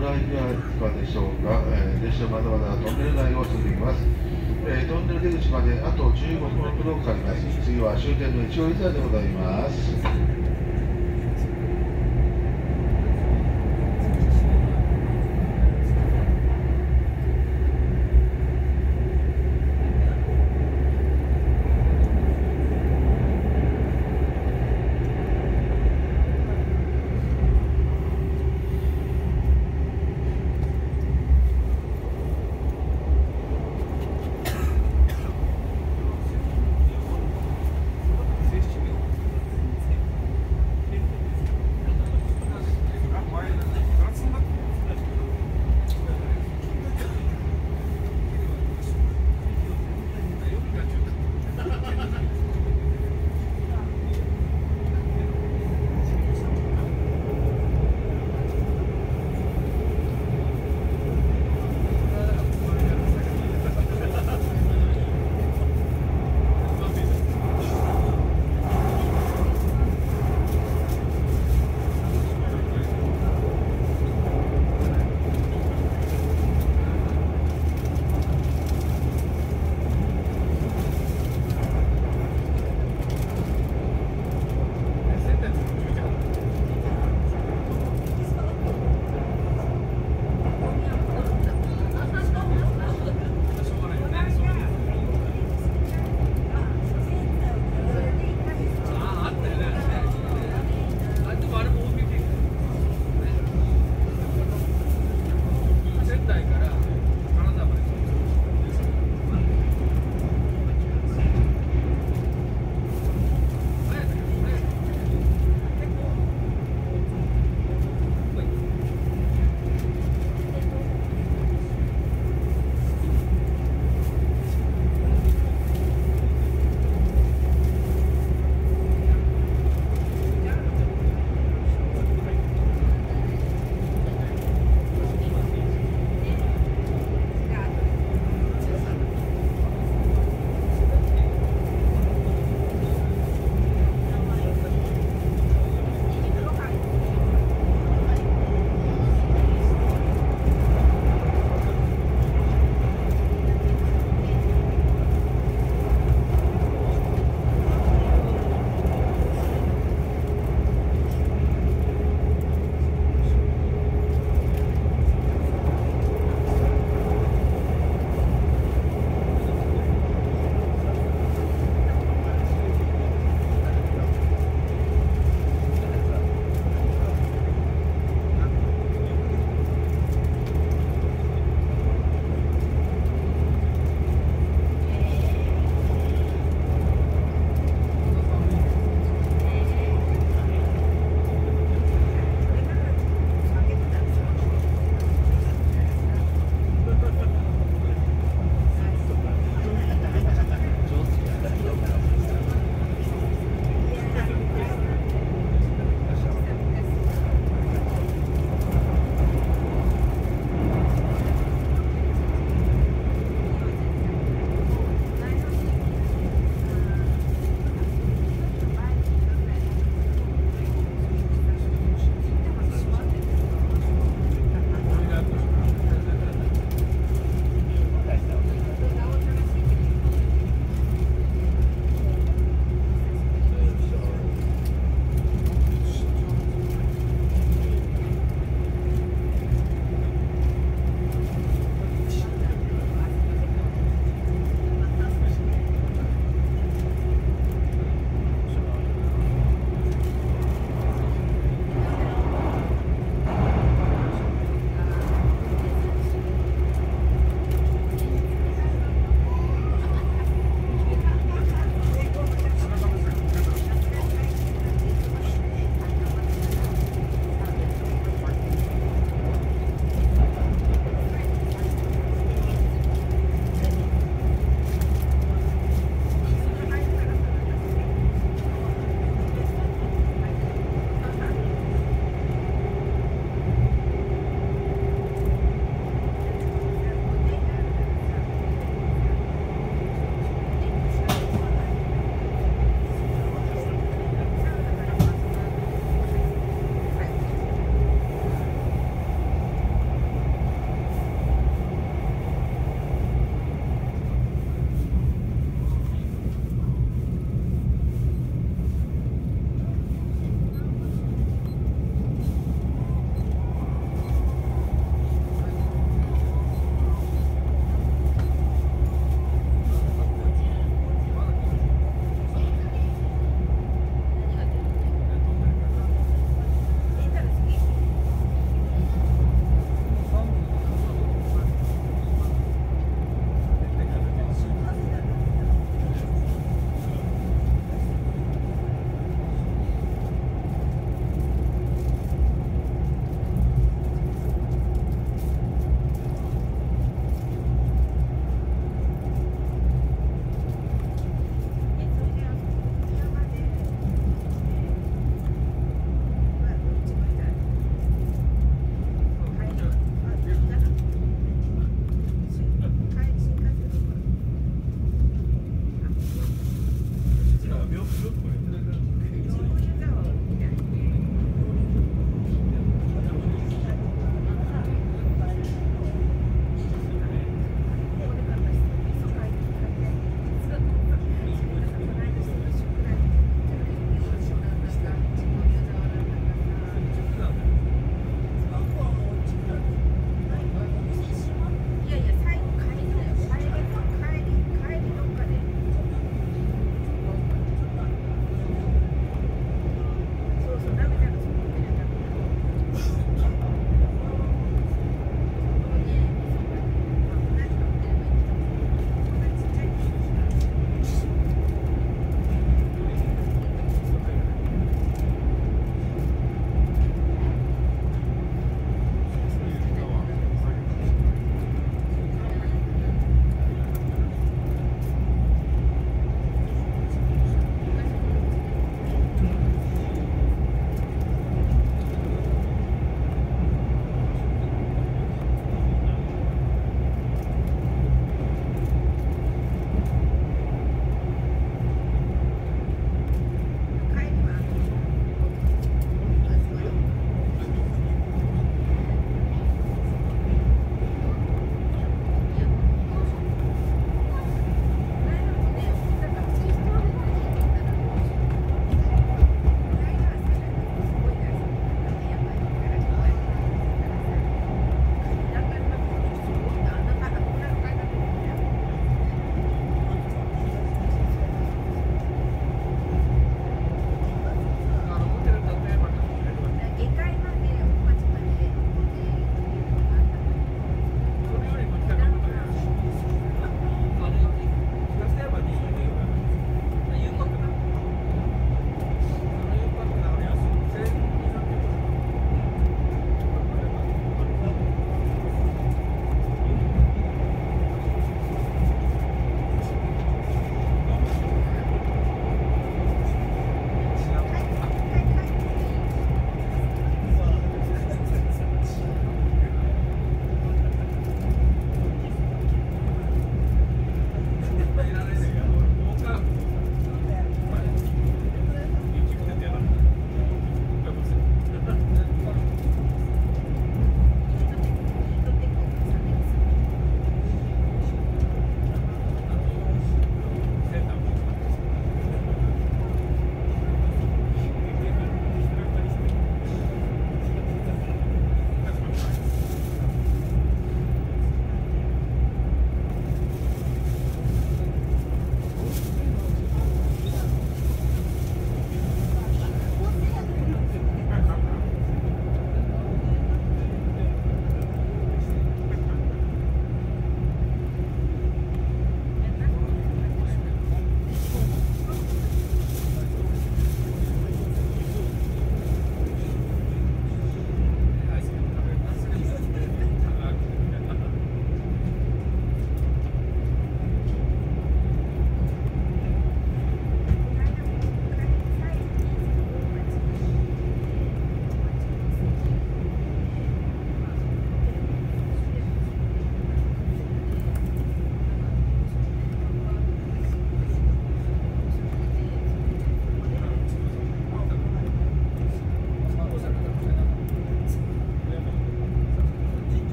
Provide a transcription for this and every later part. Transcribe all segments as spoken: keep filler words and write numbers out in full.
村行きはいかがでしょうか。えー、列車まだまだトンネル内を進んでいきます。えー、トンネル出口まであとじゅうごふんほどかかります。次は終点の一応以内でございます。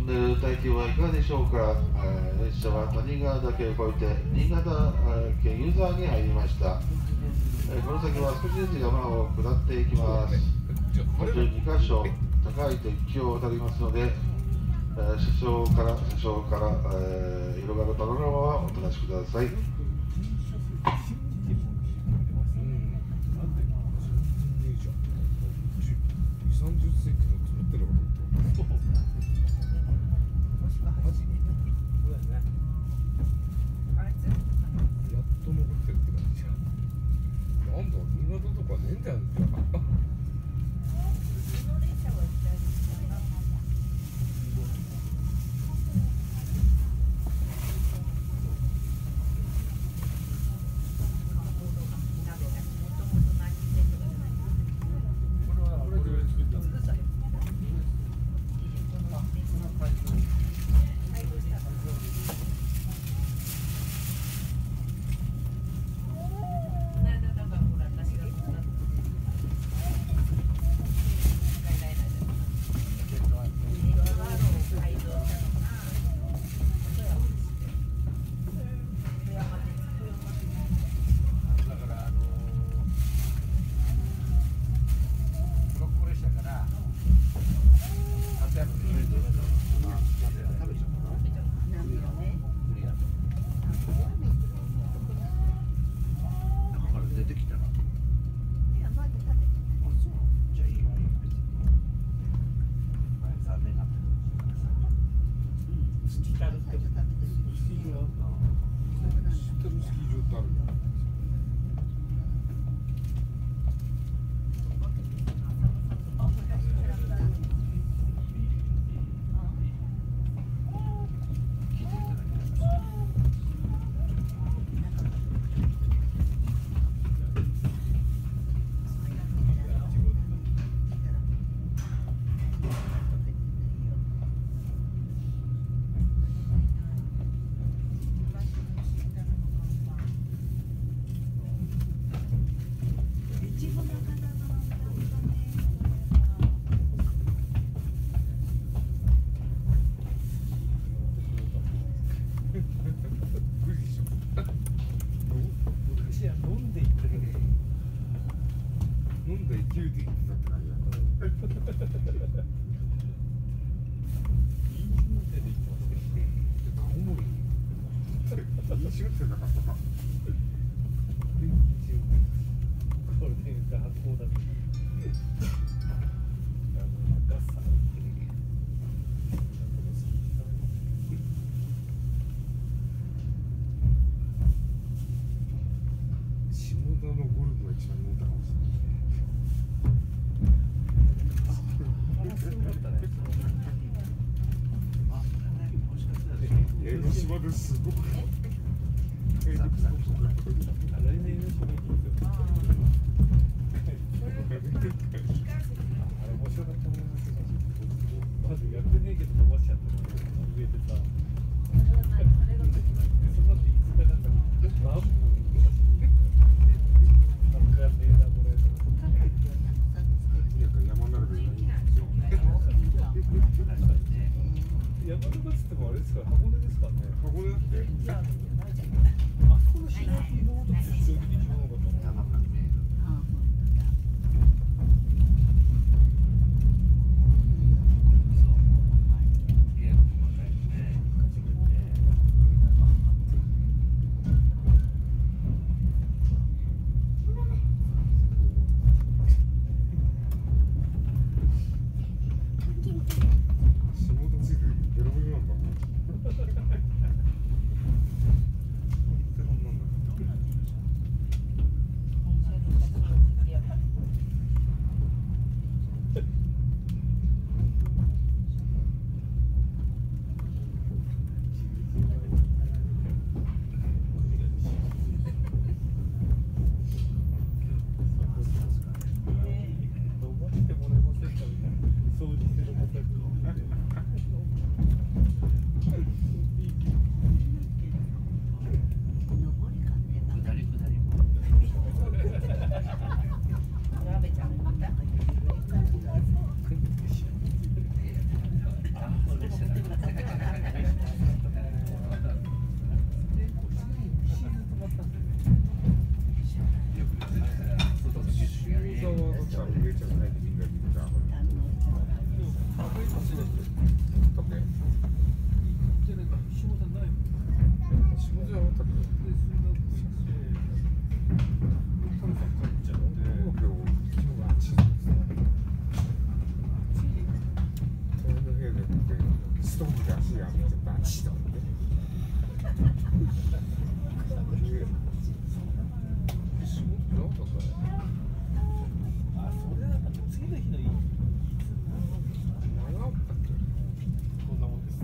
ンネル体験はいかがでしょうか。えー、列車は谷川岳を越えて新潟県湯沢に入りました。えー、この先は少しずつ山を下っていきます。途中にかしょ高い鉄橋を渡りますので、えー、車掌から車掌から、えー、広がるパノラマはお楽しみください。 すごくストーブで足がめっちゃバチッとかって。 あ、それだったら次の日のいい。 長かったっけ？ こんなもんです。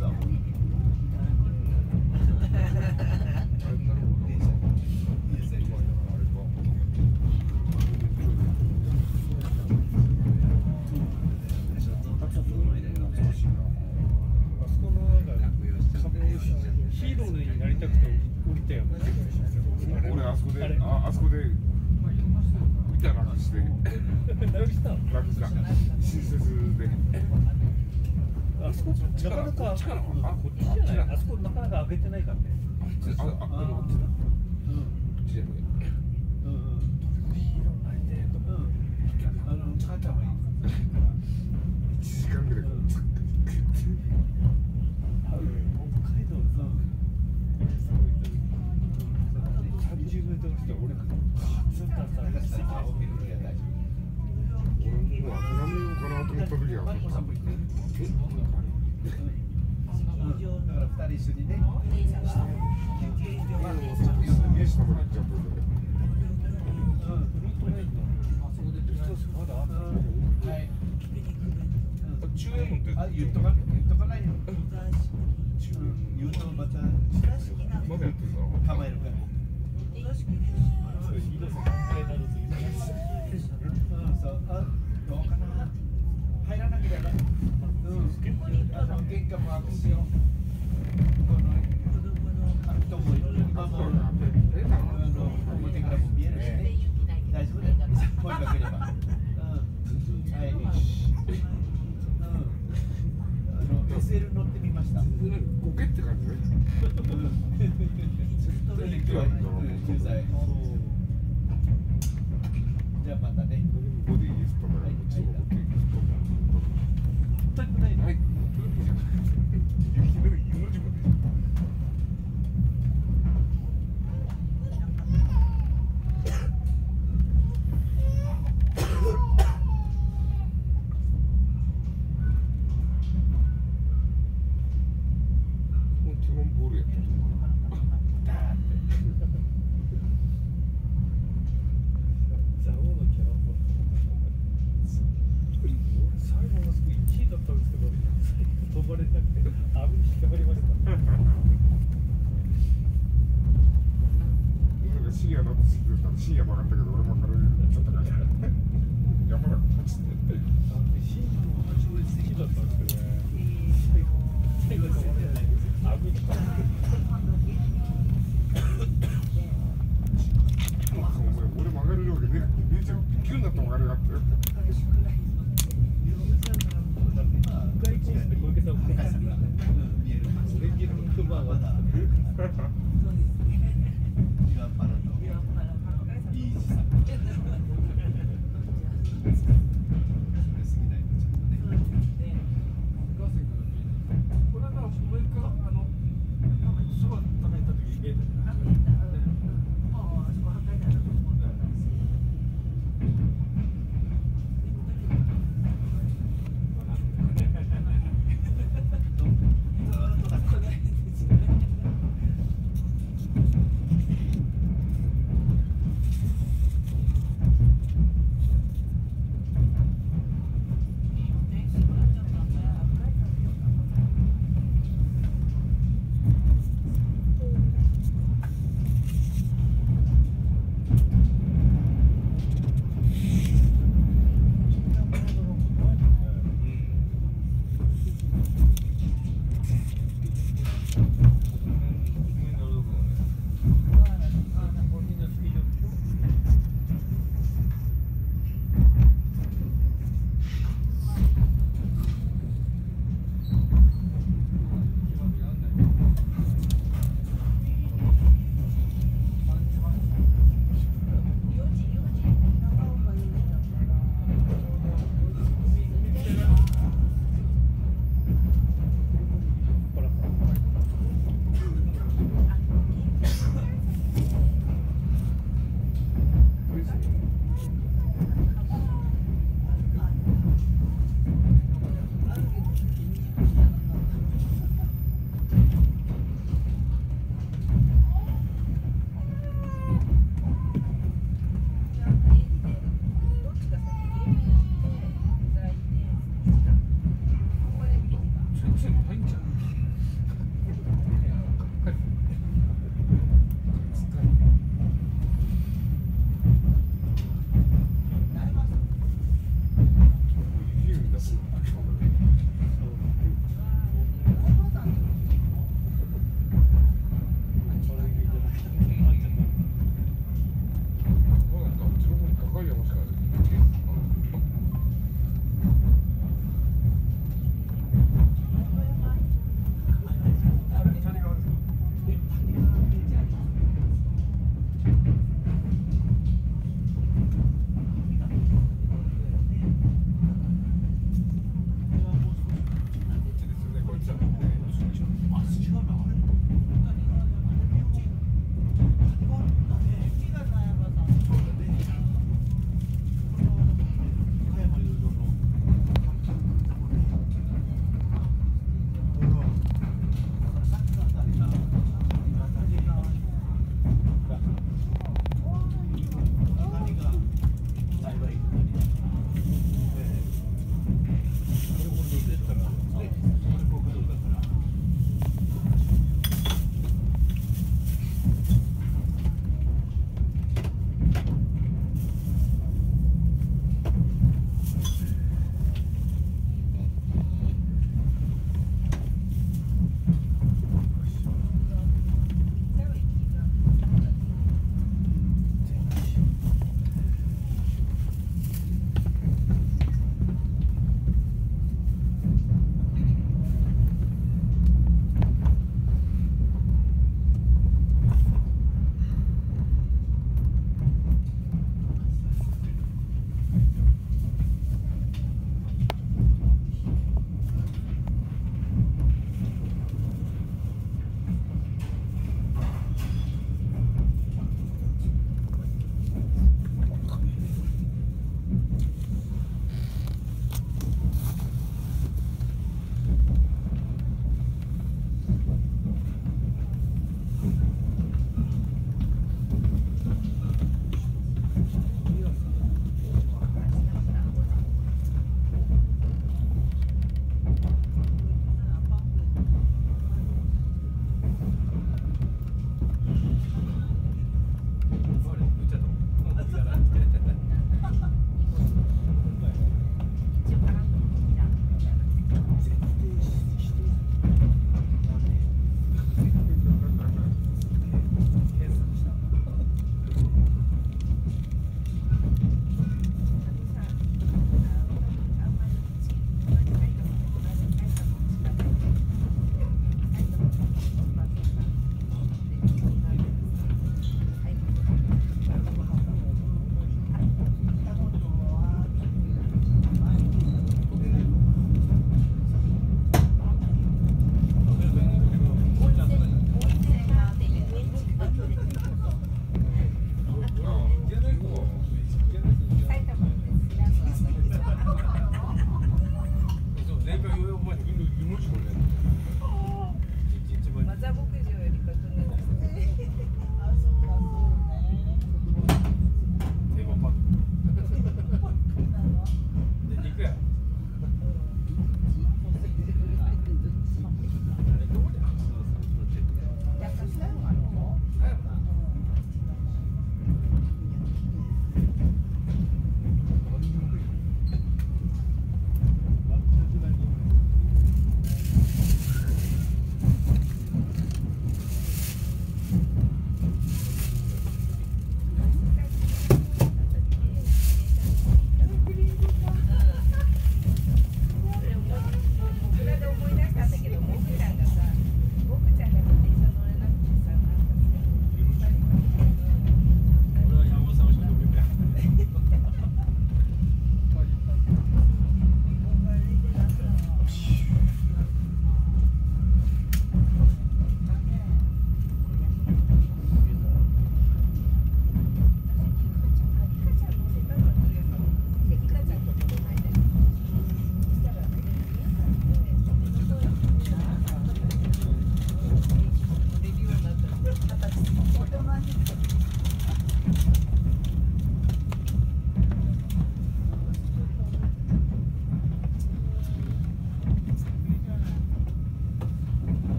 ヒーローになりたくて降りたよ。 俺あそこで、あ、あそこで見たら楽して楽したの？ 楽した親切であそこなかなかこっちかな？あ、こっちじゃない？あそこなかなか開けてないからね。 あ、あ、あ、こっちだ。うん、こっちじゃない。 うんうん。ヒーローになりたいと思う。あの母ちゃんもいい。 いちじかんぐらい北海道さ、すごいさんじゅうメートルして俺がカツンとさ、席が起きる時は大丈夫。 俺もう諦めようかなと思った時はマリコさんも行く。だから二人一緒にね。 家下まで行っちゃったんだよ。 はい。 中衛門ってあ、言っとか、言っとかないよ。言うとまたまだやってんの？ 構えるから。そう、あ、どうかな。入らなければ。うん。あの玄関も開くしよ。この開くともいろいろ今もあの表からも見えるしね。大丈夫だよ。声かければ。うん。はい。エスエル 乗ってみました。 ゴケって感じね。 じゃあまたね。 ボディーストからこっちもゴケ。 全くないの。 はい。雪の湯の字まで。ボールやったザオのキャラも最後のすごいいちいだったんですけど飛ばれなくて網に引っかかりましたなんか深夜だとすぐ深夜曲がったけど俺も軽いちょっとか山が走って深夜のはちごい好きだったんですけどね最後飛ばれないんですよ網に引っかかって俺曲がる量がね、姉ちゃん急になって曲がるなって第一ですね、小池さんもオレンジのクマがあ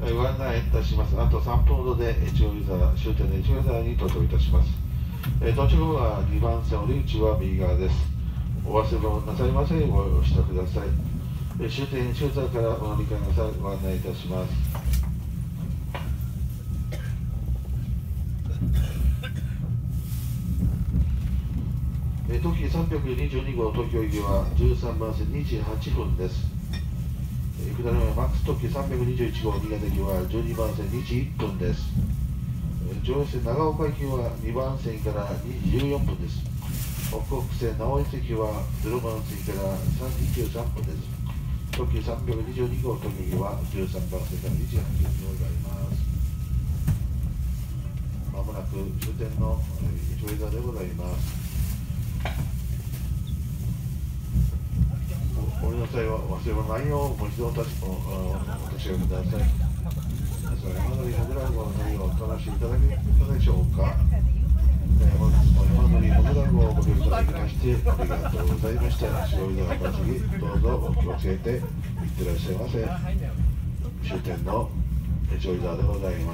ご案内いたします。あとさんぷんほどで越後湯沢、終点の越後湯沢に到着いたします。えー、到着後はにばん線折口は右側です。お忘れ物なさいませんようご支度ください。えー、終点越後湯沢からお乗り換えなさい、ご案内いたします。えー、特急さんびゃくにじゅうに号東京行きはじゅうさんばん線にじはっぷんです。下りのマックス特急さんびゃくにじゅういち号新潟行きはじゅうにばん線にじいっぷんです。上越線長岡行きはにばん線からじゅうよんぷんです。北北線直江行きはゼロばん線からにじゅうさんぷんです。特急さんびゃくにじゅうに号東京行きはじゅうさんばん線からにじはっぷんでございます。まもなく終点の越後湯沢でございます。お降りの際は忘れ物ないようもう一度お立ちおお立ち寄りください。それ山乗りモグラ号の乗りをお楽しみいただけたでしょうか。本日も山乗りモグラ号をご利用いただきましてありがとうございました。越後湯沢の次どうぞお気をつけていってらっしゃいませ。終点の越後湯沢でございます。